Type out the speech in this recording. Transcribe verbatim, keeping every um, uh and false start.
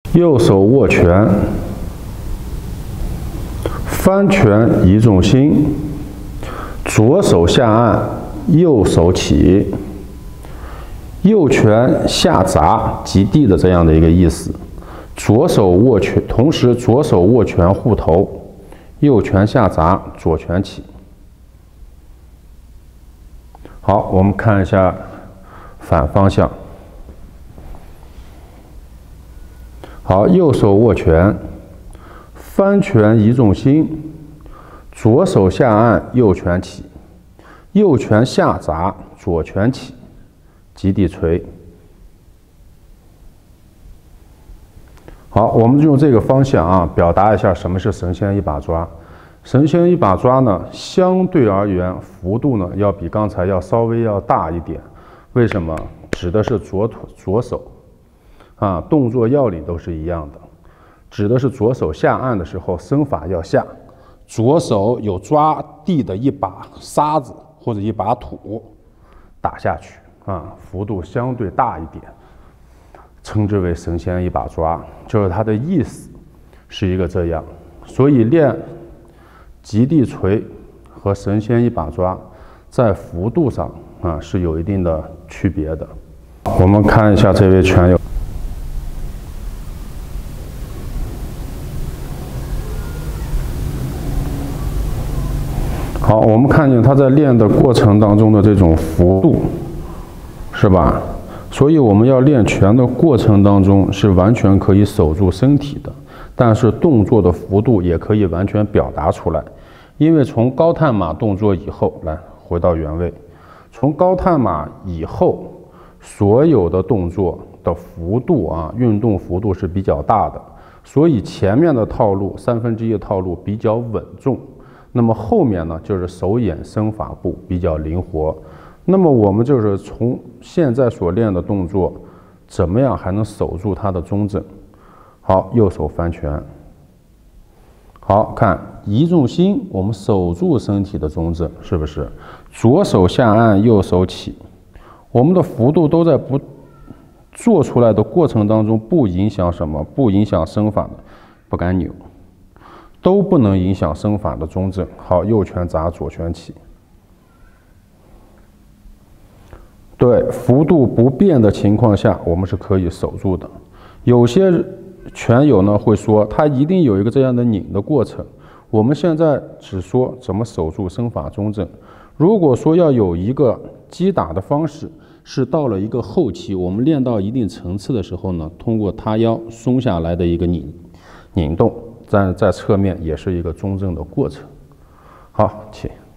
右手握拳，翻拳移重心，左手下按，右手起，右拳下砸及地的这样的一个意思。左手握拳，同时左手握拳护头，右拳下砸，左拳起。好，我们看一下反方向。好，右手握拳，翻拳移重心，左手下按，右拳起，右拳下砸，左拳起，及地锤。好，我们用这个方向啊，表达一下什么是神仙一把抓。神仙一把抓呢，相对而言幅度呢要比刚才要稍微要大一点。为什么？指的是左腿左手。啊，动作要领都是一样的，指的是左手下按的时候，身法要下，左手有抓地的一把沙子或者一把土打下去，啊，幅度相对大一点，称之为神仙一把抓，就是它的意思是一个这样。所以练极地锤和神仙一把抓在幅度上啊是有一定的区别的。我们看一下这位拳友。好，我们看见他在练的过程当中的这种幅度，是吧？所以我们要练拳的过程当中是完全可以守住身体的，但是动作的幅度也可以完全表达出来。因为从高探马动作以后，来回到原位，从高探马以后，所有的动作的幅度啊，运动幅度是比较大的，所以前面的套路三分之一的套路比较稳重。那么后面呢，就是手眼身法步比较灵活。那么我们就是从现在所练的动作，怎么样还能守住它的中正？好，右手翻拳。好，看移重心，我们守住身体的中正，是不是？左手下按，右手起，我们的幅度都在不做出来的过程当中，不影响什么？不影响身法的，不敢扭。都不能影响身法的中正。好，右拳砸，左拳起。对，幅度不变的情况下，我们是可以守住的。有些拳友呢会说，他一定有一个这样的拧的过程。我们现在只说怎么守住身法中正。如果说要有一个击打的方式，是到了一个后期，我们练到一定层次的时候呢，通过塌腰松下来的一个拧拧动。在在侧面也是一个中正的过程。好，请。